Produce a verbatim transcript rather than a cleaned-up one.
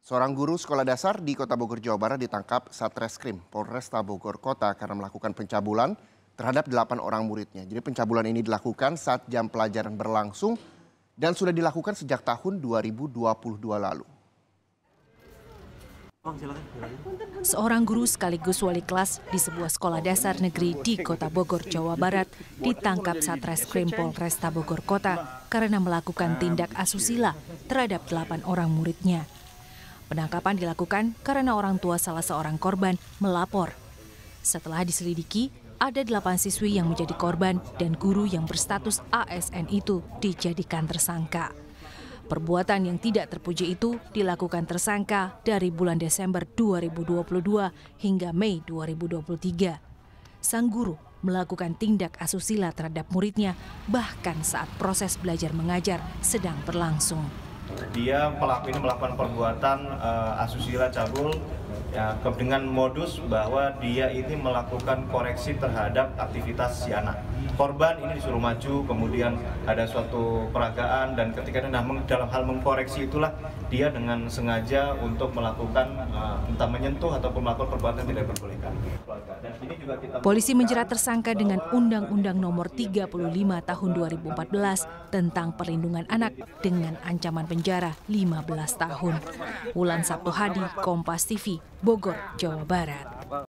Seorang guru sekolah dasar di Kota Bogor, Jawa Barat ditangkap Satreskrim Polresta Bogor Kota karena melakukan pencabulan terhadap delapan orang muridnya. Jadi pencabulan ini dilakukan saat jam pelajaran berlangsung dan sudah dilakukan sejak tahun dua ribu dua puluh dua lalu. Seorang guru sekaligus wali kelas di sebuah sekolah dasar negeri di Kota Bogor, Jawa Barat ditangkap Satreskrim Polresta Bogor Kota karena melakukan tindak asusila terhadap delapan orang muridnya. Penangkapan dilakukan karena orang tua salah seorang korban melapor. Setelah diselidiki, ada delapan siswi yang menjadi korban dan guru yang berstatus A S N itu dijadikan tersangka. Perbuatan yang tidak terpuji itu dilakukan tersangka dari bulan Desember dua ribu dua puluh dua hingga Mei dua ribu dua puluh tiga. Sang guru melakukan tindak asusila terhadap muridnya bahkan saat proses belajar mengajar sedang berlangsung. Dia pelaku ini melakukan perbuatan uh, asusila cabul ya, dengan modus bahwa dia ini melakukan koreksi terhadap aktivitas si anak. Korban ini disuruh maju, kemudian ada suatu peragaan dan ketika nah, dalam hal mengkoreksi itulah dia dengan sengaja untuk melakukan uh, entah menyentuh ataupun melakukan perbuatan yang tidak diperbolehkan. Polisi menjerat tersangka dengan Undang-Undang Nomor tiga puluh lima Tahun dua ribu empat belas tentang perlindungan anak dengan ancaman penjara lima belas tahun. Wulan Sabtu Hadi, Kompas T V, Bogor, Jawa Barat.